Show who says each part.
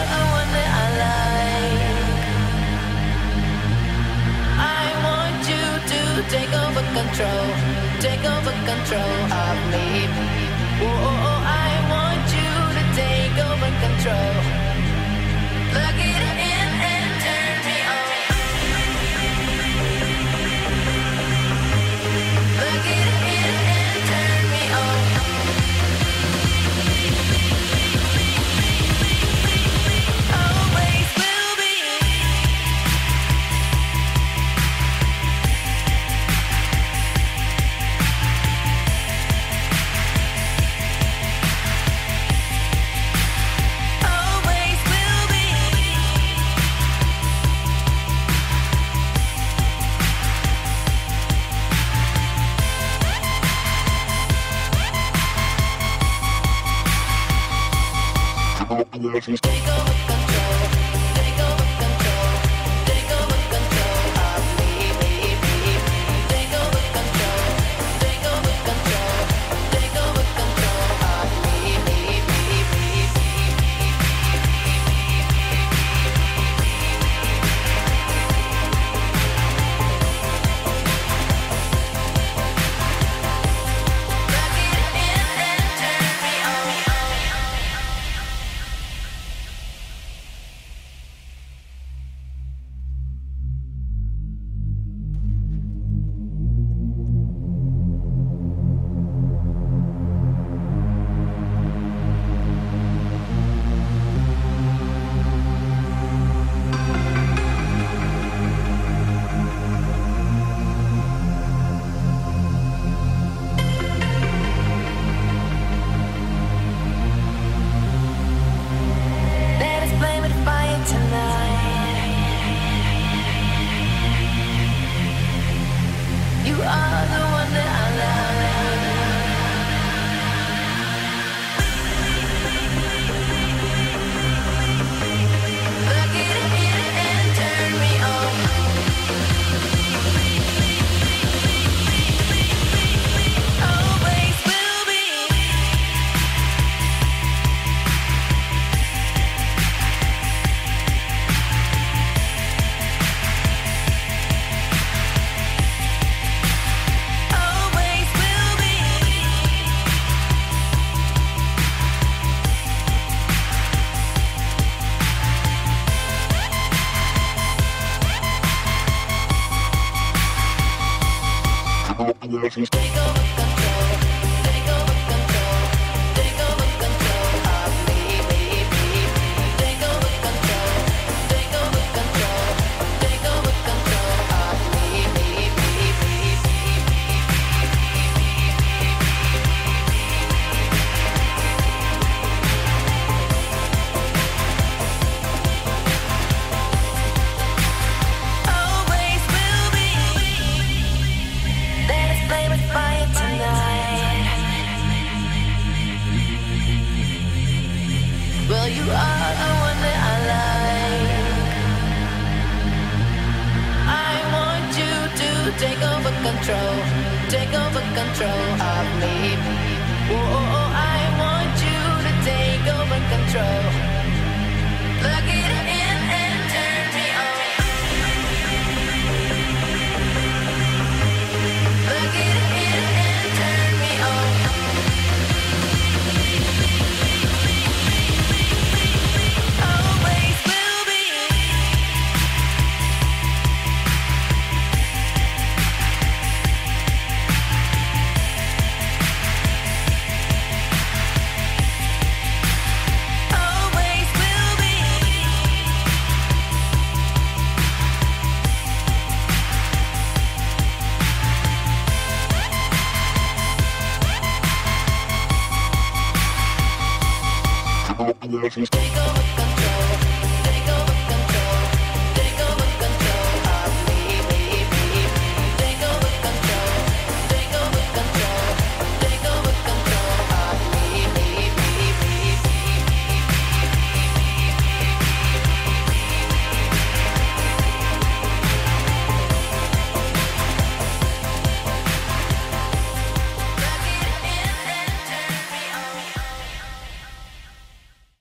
Speaker 1: are the one that I like. I want you to take over control of me. Oh, I want you to take over control. Plug it in and turn me on. Plug it in and turn me on. Always will be. Always will be. Take over control. Take over control. Take over control of me. Take over control. Take over control. Take over control of me. Plug it in and turn me on. Let us play with fire tonight. You are the one that I love. Plug it in and turn me on. Always will be. Always will be. Take over control. Take over control. Take over control of me. Take over control. Take over control. Take over control of me. Always will be. Let us play with fire tonight. Well, you are the one that I like. I want you to take over control. Take over control of me. Oh, I want you to take over control. Plug it in and turn me on. Plug it in and turn me on. Always will be. Always will be. Take over